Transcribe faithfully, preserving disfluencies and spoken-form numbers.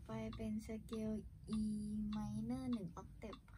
ไปเป็นสเกล E minor หนึ่ง octave